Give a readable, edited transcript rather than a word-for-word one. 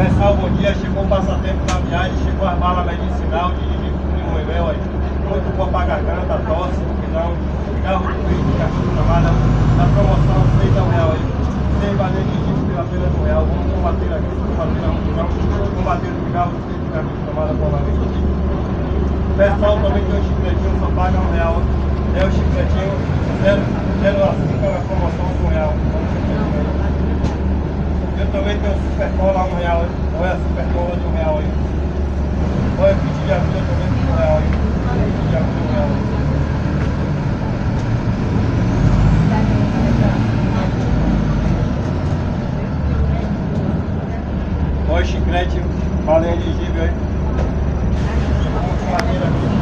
Pessoal, bom dia. Chegou o passatempo da viagem, chegou as balas medicinal de Limoeiro aí. Muito boa pra garganta, tosse, não. Carro de vídeo, carro de trabalho, na promoção, R$6 aí. Sem valer de gente pela pena R$1. Vamos combater aqui, combater a multidão, combater o cigarro, de carro de tomada por lá. O pessoal também tem o chicletinho, só paga R$1. É o chicletinho 0 a 5 na promoção R$1. Eu também tenho o Super Cola R$1, olha a Super Cola de R$1 aí. Olha o kit de ajuda também de R$1 aí. Kit de ajuda de R$1. Olha o chiclete, bala elegível aí. Vamos com madeira aqui.